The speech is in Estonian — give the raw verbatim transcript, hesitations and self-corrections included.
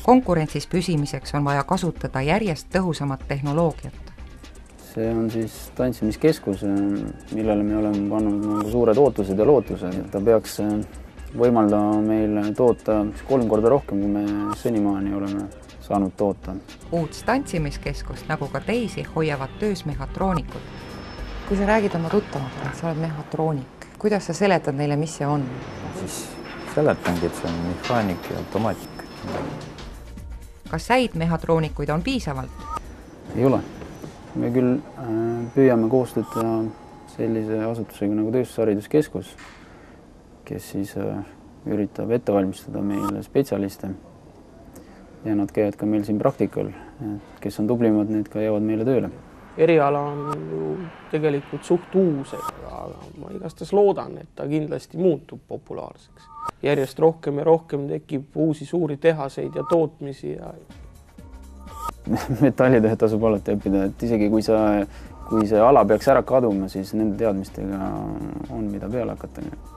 konkurentsis püsimiseks on vaja kasutada järjest tõhusamat tehnoloogiat. See on siis tantsimiskeskus, millele me oleme pannud nagu suured ootused ja lootused. Ta peaks võimaldama meil toota kolm korda rohkem, kui me senimaani oleme saanud toota. Uut tantsimiskeskust, nagu ka teisi, hoiavad töös mehhatroonikud. Kui sa räägid oma tuttavatele, et sa oled mehhatroonik, kuidas sa seletad neile, mis see on? Siis seletangi, et see on mehaanik ja automaatik. Kas säid mehhatroonikuid on piisavalt? Ei ole. Me küll püüame koostada sellise asutusega nagu tööstushariduskeskus, kes siis üritab ette valmistada meile spetsialiste. Ja nad käivad ka meil siin praktikal, kes on tublimad, need ka jäävad meile tööle. Eriala on ju tegelikult suht uus, aga ma igastas loodan, et ta kindlasti muutub populaarseks. Järjest rohkem ja rohkem tekib uusi suuri tehaseid ja tootmisi. Ja... Metallitööd tasub alati õppida, et isegi kui, sa, kui see ala peaks ära kaduma, siis nende teadmistega on mida peale hakata.